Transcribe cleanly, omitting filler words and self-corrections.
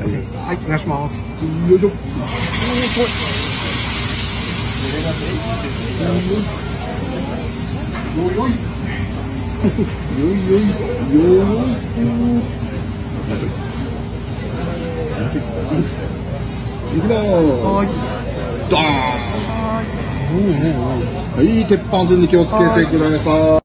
はい、お願いします。 よいしょ。よいよい。よいよい。よい。いきまーす。ドーン。はい、鉄板に気をつけてください。